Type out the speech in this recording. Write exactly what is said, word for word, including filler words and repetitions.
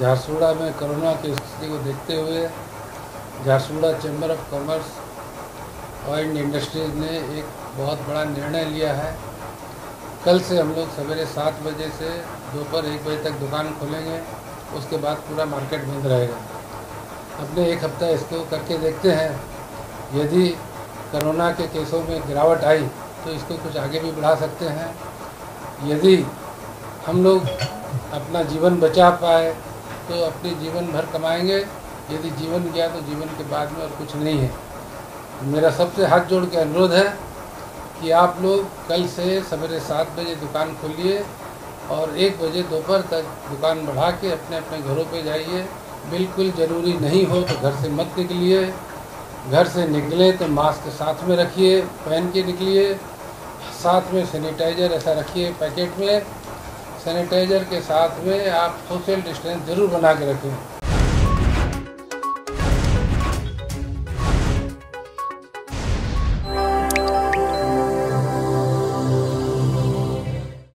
झारसुगड़ा में कोरोना की स्थिति को देखते हुए Jharsuguda chamber of commerce and industries ने एक बहुत बड़ा निर्णय लिया है। कल से हम लोग सवेरे सात बजे से दोपहर एक बजे तक दुकान खोलेंगे, उसके बाद पूरा मार्केट बंद रहेगा। अपने एक हफ्ता इसको करके देखते हैं, यदि कोरोना के केसों में गिरावट आई तो इसको कुछ आगे भी बढ़ा सकते हैं। यदि हम लोग अपना जीवन बचा पाए तो अपने जीवन भर कमाएंगे, यदि जीवन गया तो जीवन के बाद में और कुछ नहीं है। मेरा सबसे हाथ जोड़ के अनुरोध है कि आप लोग कल से सवेरे सात बजे दुकान खोलिए और एक बजे दोपहर तक दुकान बढ़ा के अपने अपने घरों पे जाइए। बिल्कुल ज़रूरी नहीं हो तो घर से मत निकलिए, घर से निकले तो मास्क साथ में रखिए, पहन के निकलिए। साथ में सैनिटाइज़र ऐसा रखिए पैकेट में, सैनिटाइज़र के साथ में आप सोशल डिस्टेंस ज़रूर बना के रखें।